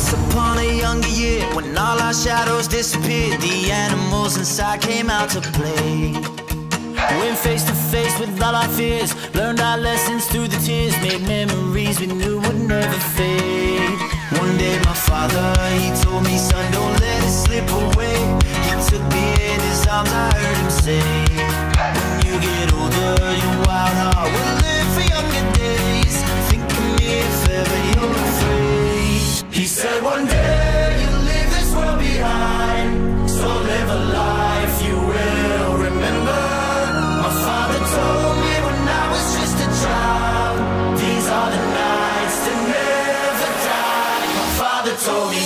Once upon a younger year, when all our shadows disappeared, the animals inside came out to play. Went face to face with all our fears, learned our lessons through the tears, made memories we knew would never fade. One day my father, he told me, son, don't let it slip away. He took me in his arms, I heard him say, when you get older, your wild heart will live for younger days. Think of me if ever you're afraid. He said one day you'll leave this world behind, so live a life you will remember. My father told me when I was just a child, these are the nights that never die. My father told me.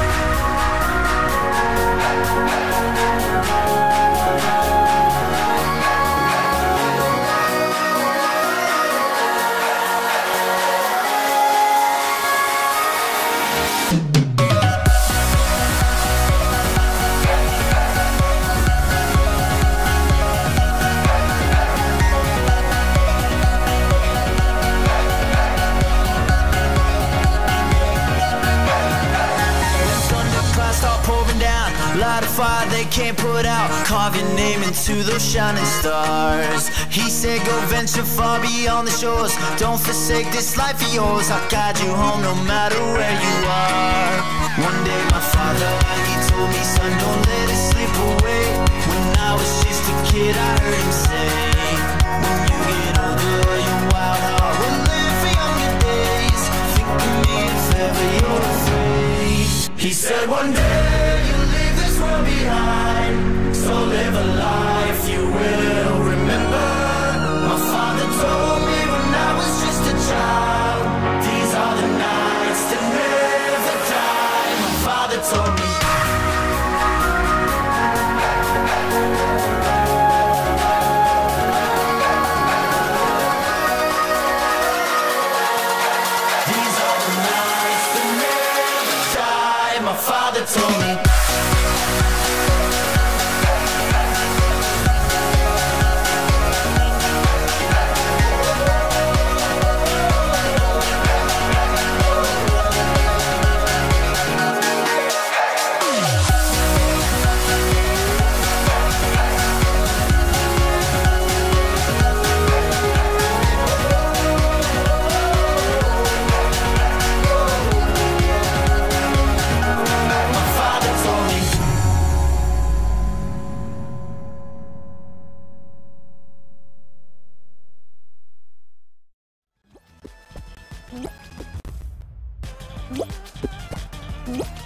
Light a fire they can't put out, carve your name into those shining stars. He said go venture far beyond the shores, don't forsake this life of yours. I'll guide you home no matter where you are. One day my father, he told me, son, don't let it slip away. When I was just a kid I heard him say, when you get older your wild heart will live for younger days. Think of me if ever you're afraid. He said one day you'll leave this world behind, so live a life you will remember. My father told me when I was just a child, these are the nights that never die. My father told me. These are the nights that never die. My father told me. What?